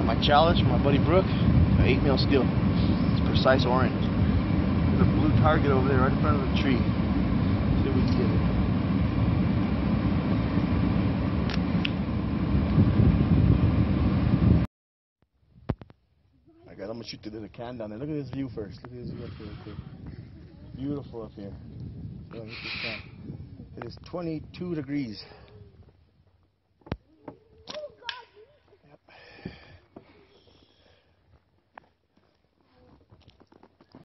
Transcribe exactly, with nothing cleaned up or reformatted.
my challenge from my buddy Brook, an eight mil steel. It's precise orange. There's a blue target over there right in front of the tree. See if we can get it. Alright, I'm gonna shoot the little can down there. Look at this view first. Look at this view up here. Too. Beautiful up here. Yeah, look at this can. It is twenty-two degrees.